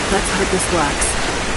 Let's hope this works.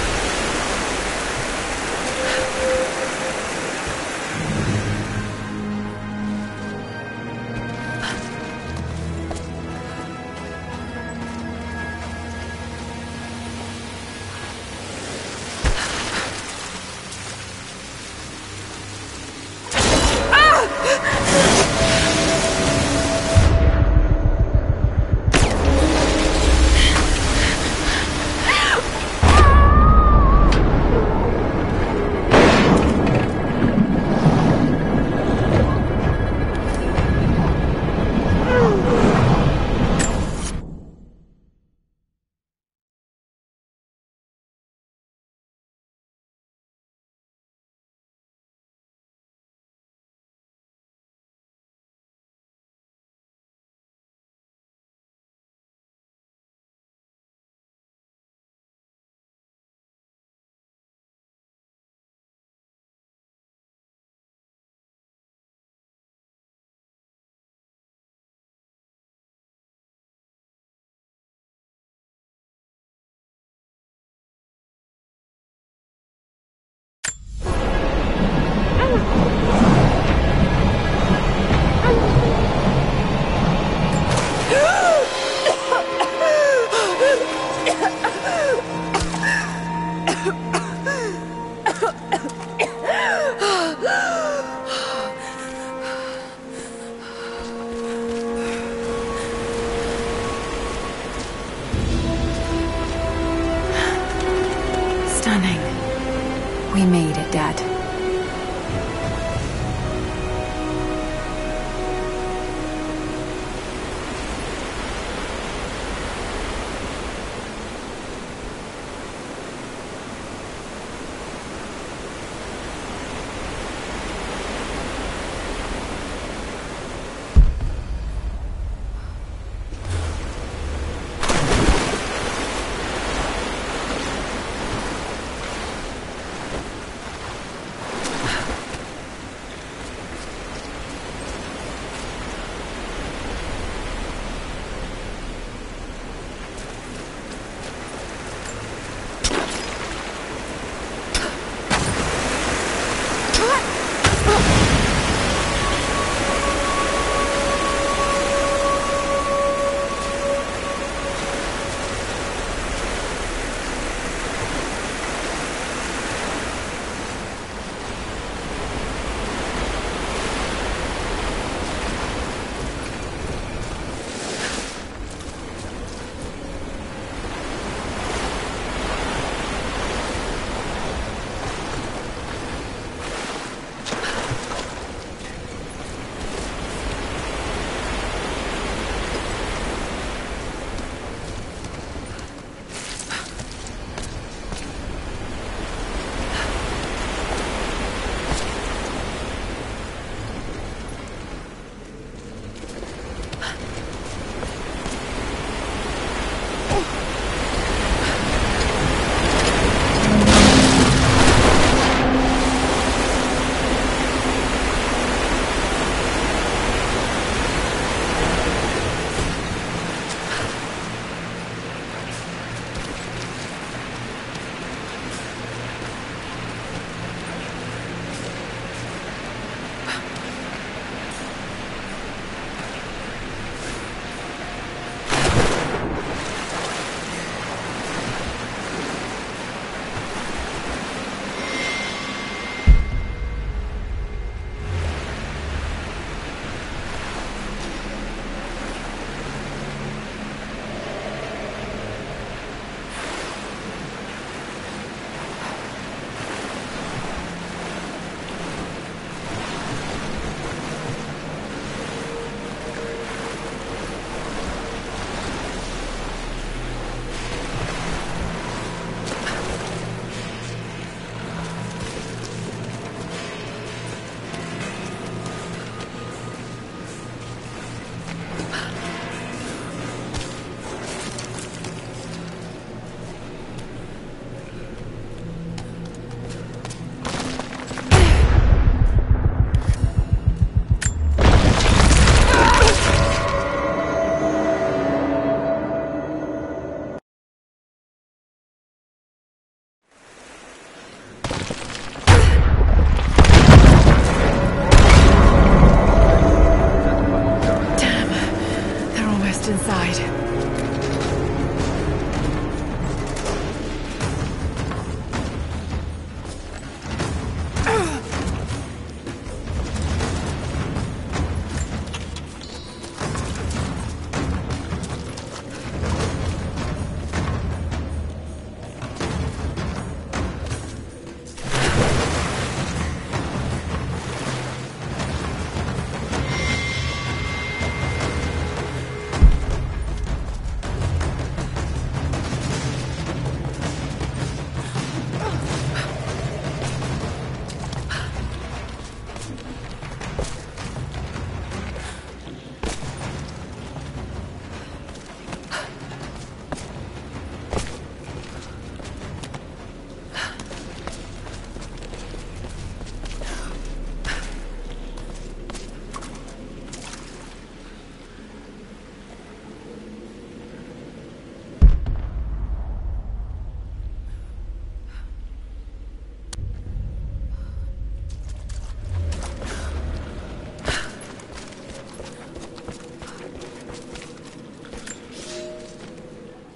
We made it, Dad.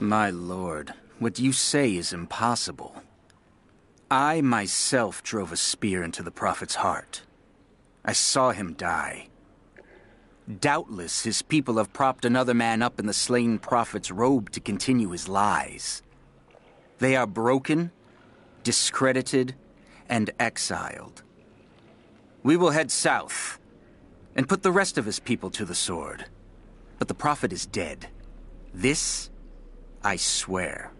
My lord, what you say is impossible. I myself drove a spear into the Prophet's heart. I saw him die. Doubtless his people have propped another man up in the slain Prophet's robe to continue his lies. They are broken, discredited, and exiled. We will head south and put the rest of his people to the sword. But the Prophet is dead. This, I swear.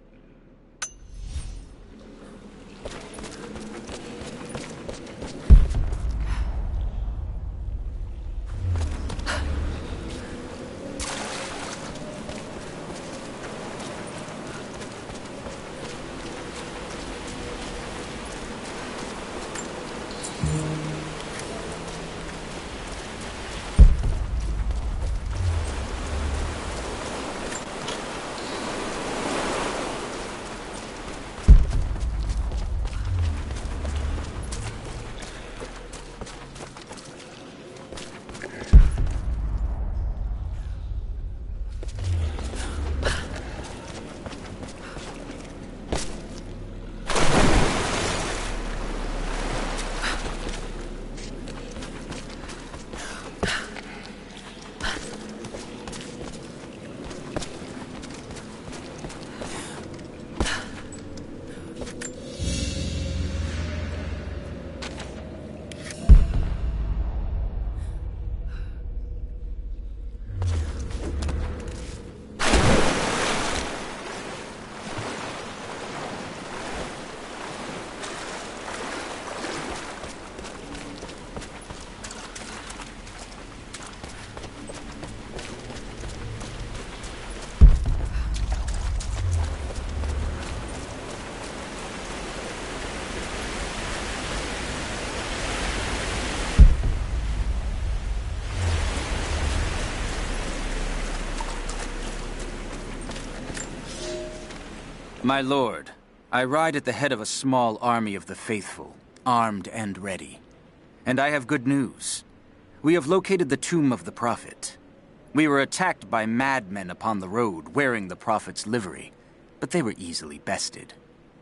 My lord, I ride at the head of a small army of the faithful, armed and ready. And I have good news. We have located the tomb of the Prophet. We were attacked by madmen upon the road wearing the Prophet's livery, but they were easily bested.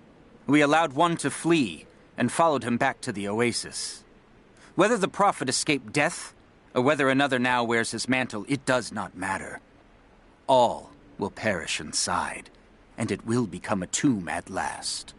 We allowed one to flee and followed him back to the oasis. Whether the Prophet escaped death, or whether another now wears his mantle, it does not matter. All will perish inside, and it will become a tomb at last.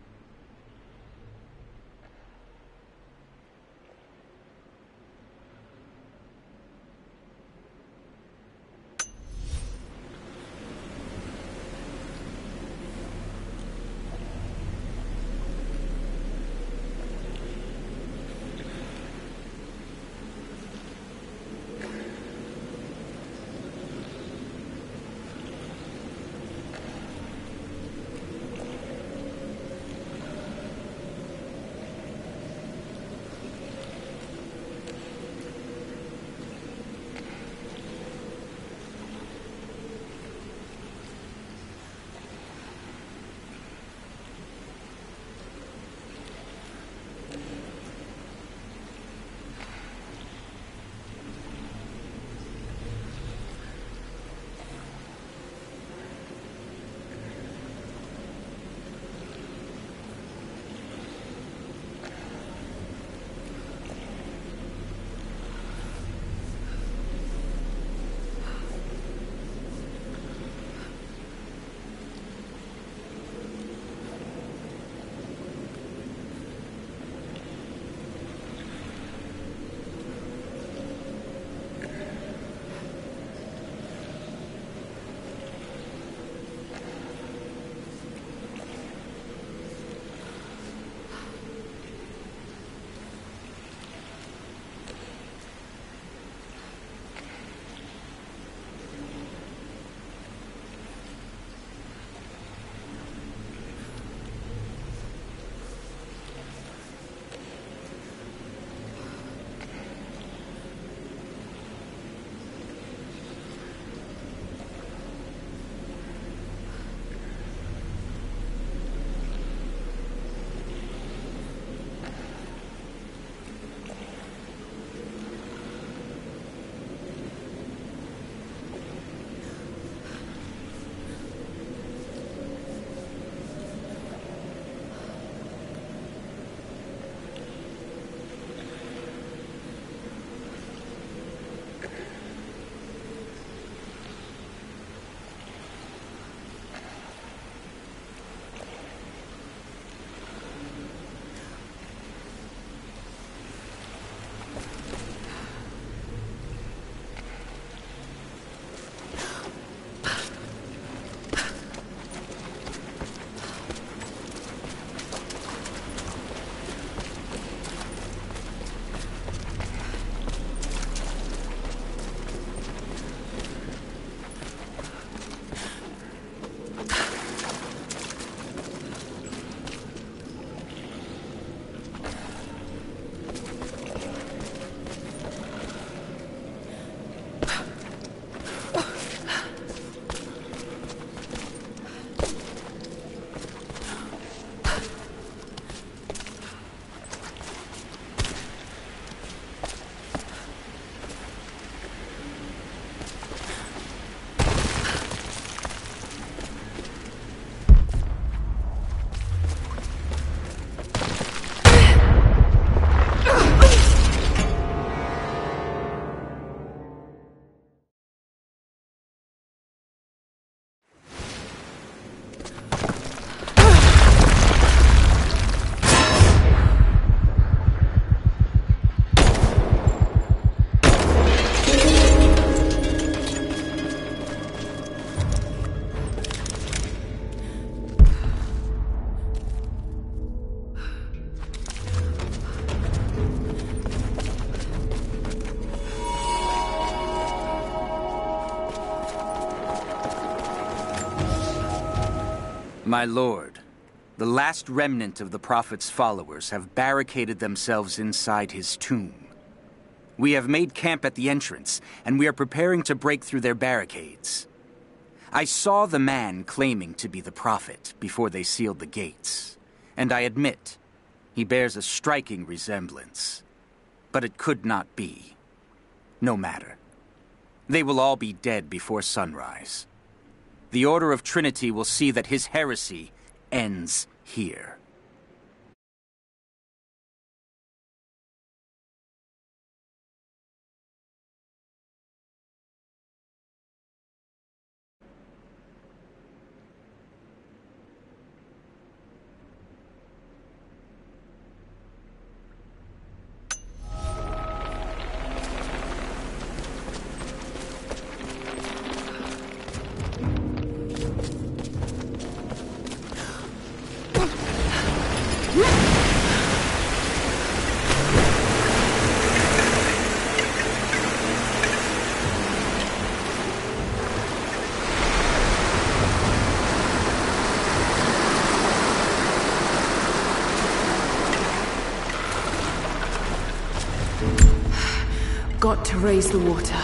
My lord, the last remnant of the Prophet's followers have barricaded themselves inside his tomb. We have made camp at the entrance, and we are preparing to break through their barricades. I saw the man claiming to be the Prophet before they sealed the gates, and I admit, he bears a striking resemblance. But it could not be. No matter. They will all be dead before sunrise. The Order of Trinity will see that his heresy ends here. Got to raise the water.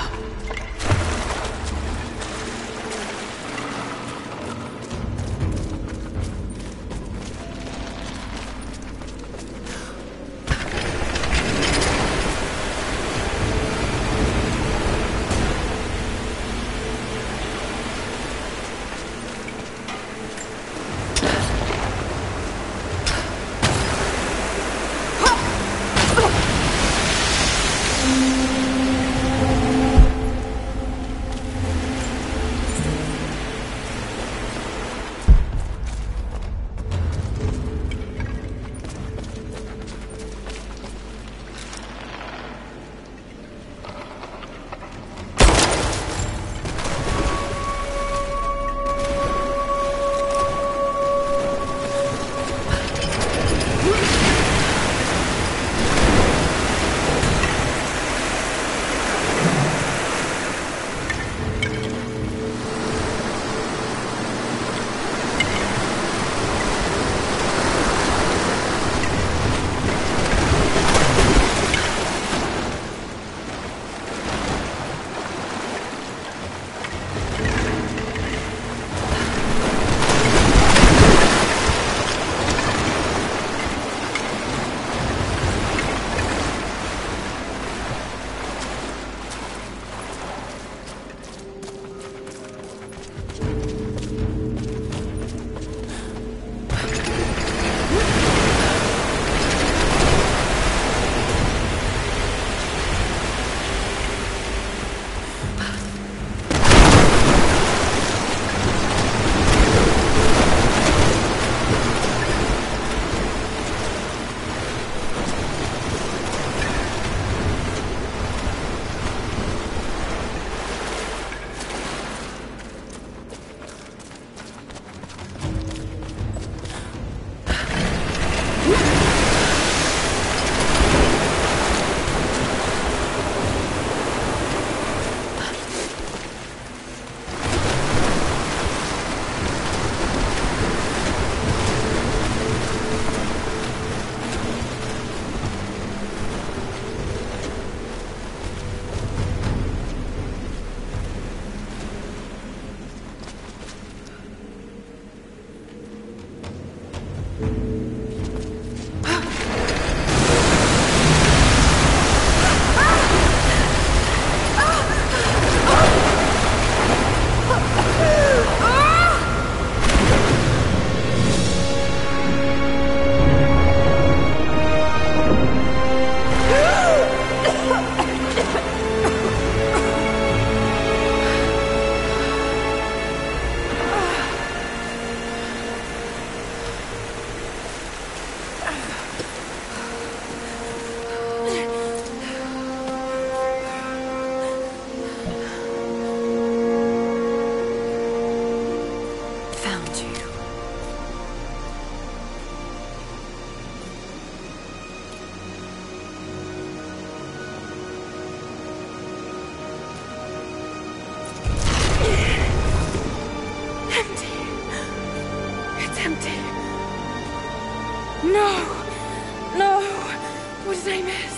No! No! What did I miss?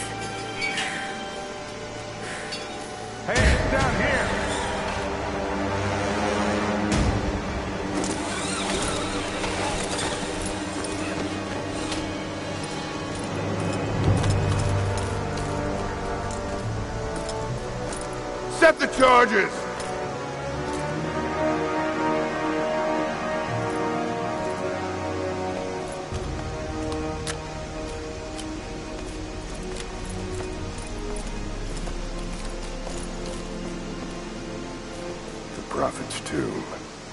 Hey, it's down here! Set the charges! The Prophet's tomb.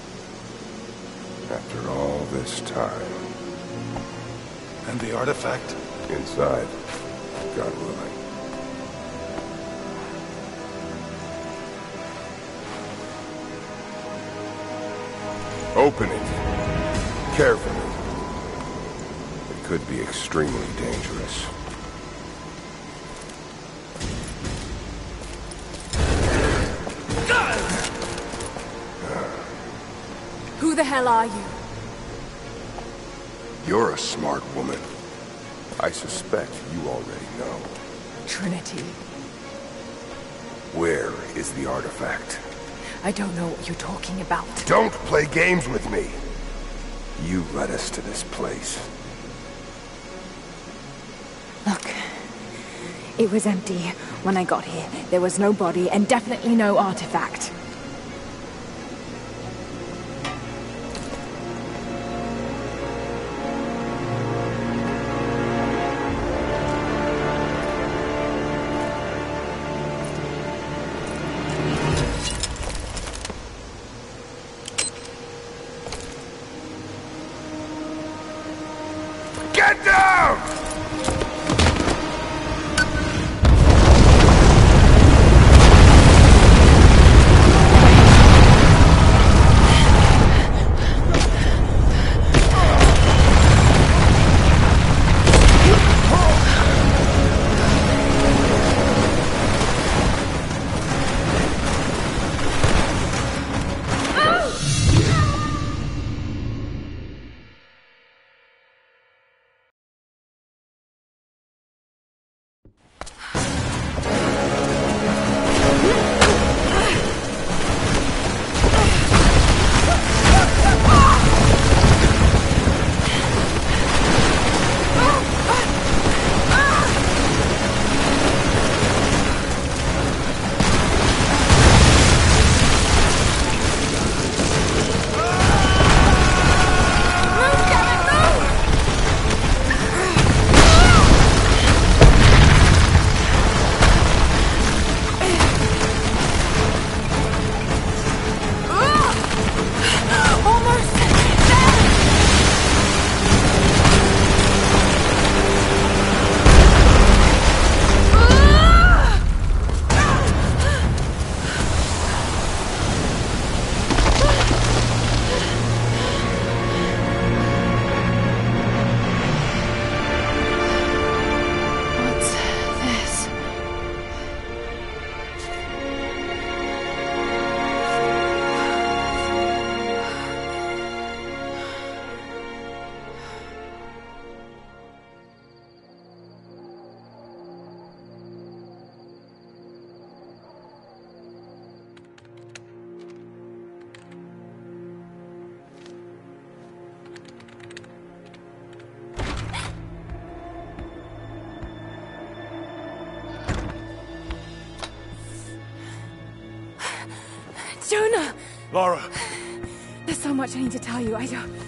After all this time. And the artifact? Inside, God willing. Open it. Carefully. It could be extremely dangerous. Who the hell are you? You're a smart woman. I suspect you already know. Trinity. Where is the artifact? I don't know what you're talking about. Don't play games with me! You led us to this place. Look. It was empty when I got here. There was no body and definitely no artifact. Get down! Jonah! Lara, There's so much I need to tell you.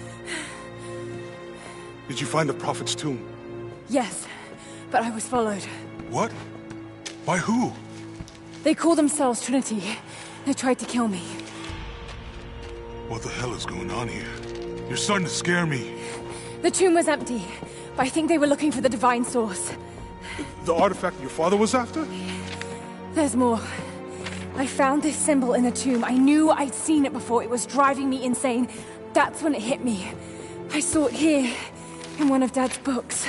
did you find the Prophet's tomb? Yes, but I was followed. What? By who? They call themselves Trinity. They tried to kill me. What the hell is going on here? You're starting to scare me. The tomb was empty, but I think they were looking for the divine source. The artifact your father was after? There's more. I found this symbol in the tomb. I knew I'd seen it before. It was driving me insane. That's when it hit me. I saw it here, in one of Dad's books.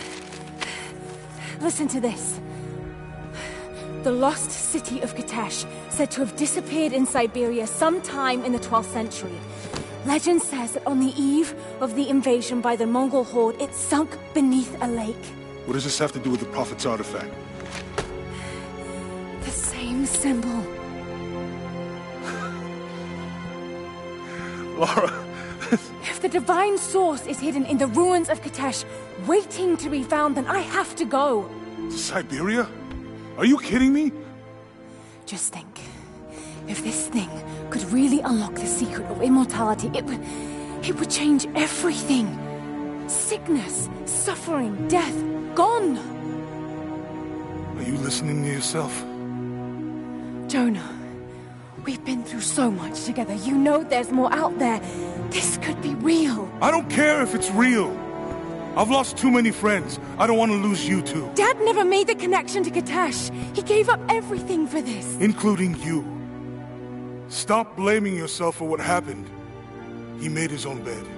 Listen to this. The lost city of Kitezh, said to have disappeared in Siberia sometime in the 12th century. Legend says that on the eve of the invasion by the Mongol horde, it sunk beneath a lake. What does this have to do with the Prophet's artifact? The same symbol. Lara... If the divine source is hidden in the ruins of Kitezh, waiting to be found, then I have to go. To Siberia? Are you kidding me? Just think. If this thing could really unlock the secret of immortality, it would change everything. Sickness, suffering, death, gone. Are you listening to yourself? Jonah, we've been through so much together. You know there's more out there. This could be real. I don't care if it's real. I've lost too many friends. I don't want to lose you too. Dad never made the connection to Kitezh. He gave up everything for this. Including you. Stop blaming yourself for what happened. He made his own bed.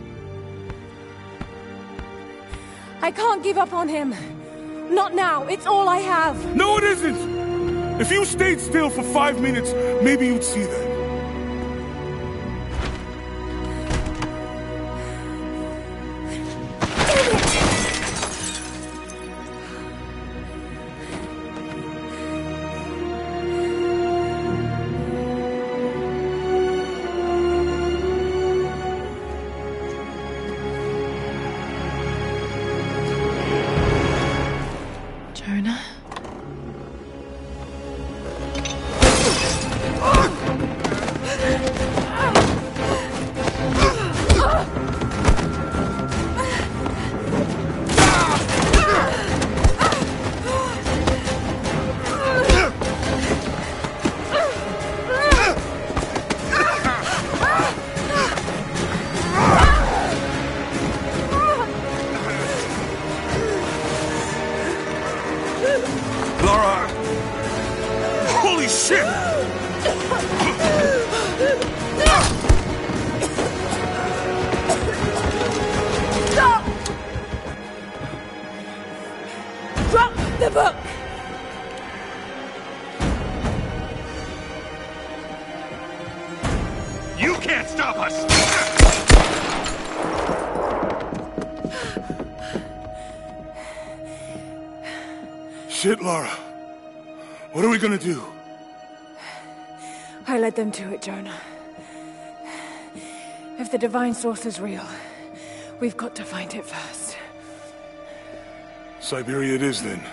I can't give up on him. Not now. It's all I have. No, it isn't! If you stayed still for 5 minutes, maybe you'd see that. Shit, Lara. What are we gonna do? I led them to it, Jonah. If the divine source is real, we've got to find it first. Siberia it is, then.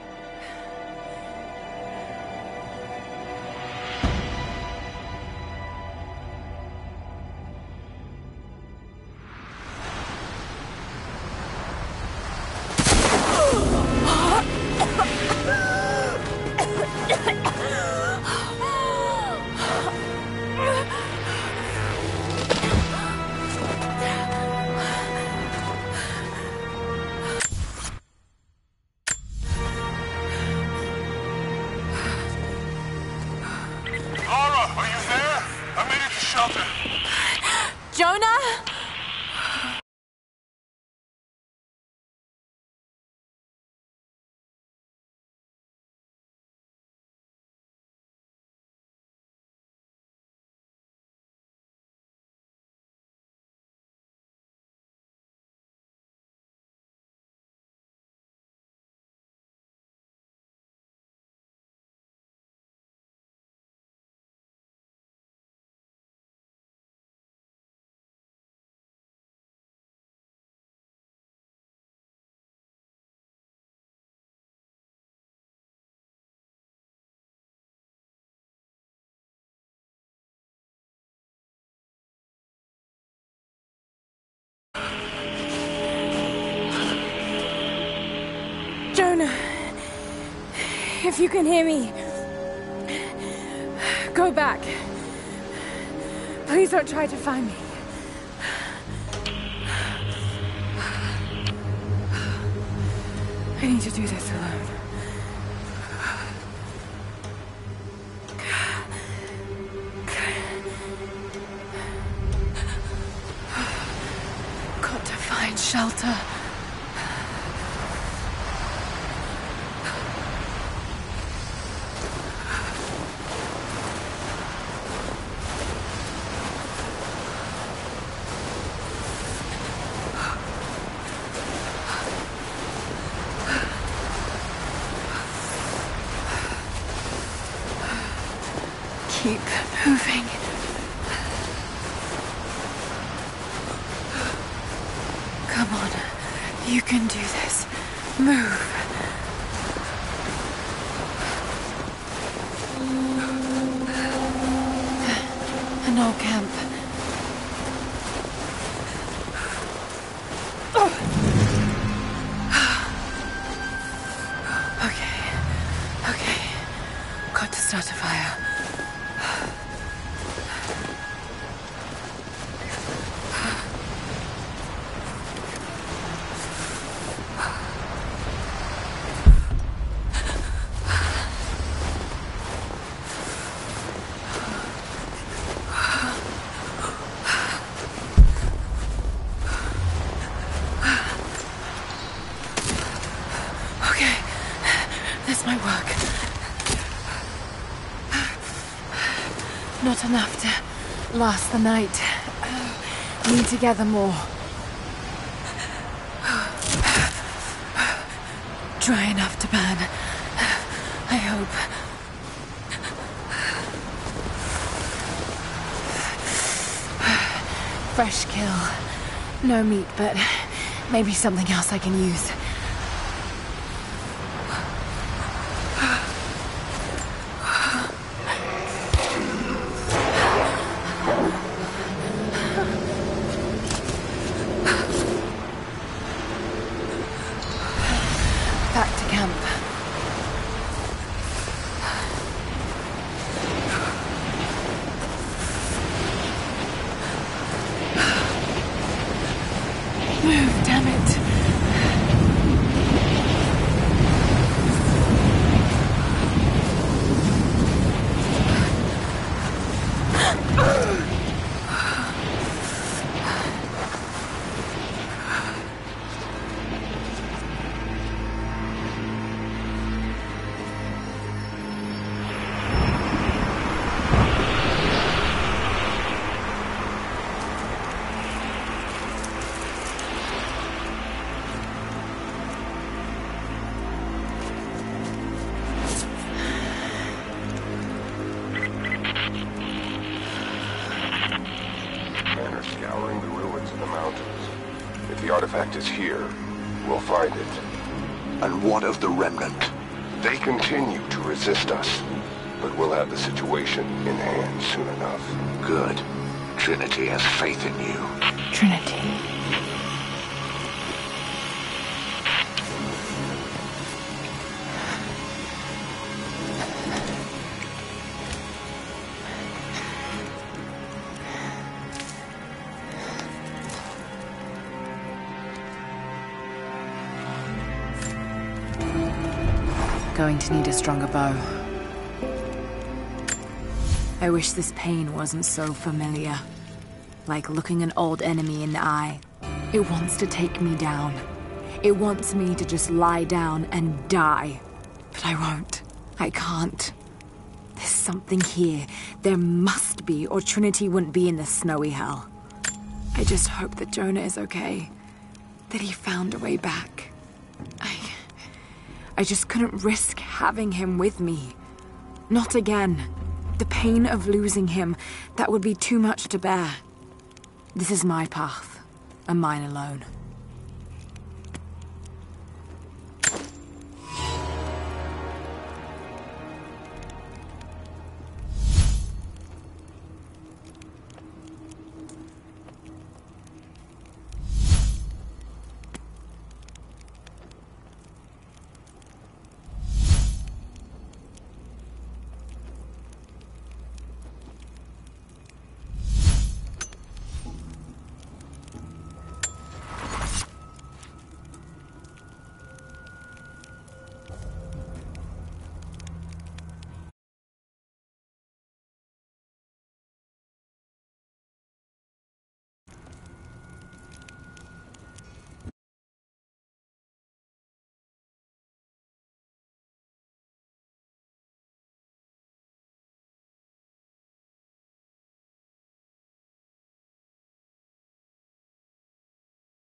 Jonah, if you can hear me, go back. Please don't try to find me. I need to do this alone. Got to find shelter. Keep moving. Come on. You can do this. Move. An old camp. Okay. Got to start a fire. Not enough to last the night. Need to gather more. Dry enough to burn. I hope. Fresh kill. No meat, but maybe something else I can use. Back to camp. Move, damn it. Scouring the ruins of the mountains. If the artifact is here, we'll find it. And what of the remnant? They continue to resist us, but we'll have the situation in hand soon enough. Good. Trinity has faith in you. Trinity. Going to need a stronger bow. I wish this pain wasn't so familiar. Like looking an old enemy in the eye. It wants to take me down. It wants me to just lie down and die. But I won't. I can't. There's something here. There must be, or Trinity wouldn't be in this snowy hell. I just hope that Jonah is okay. That he found a way back. I just couldn't risk having him with me. Not again. The pain of losing him, that would be too much to bear. This is my path, and mine alone.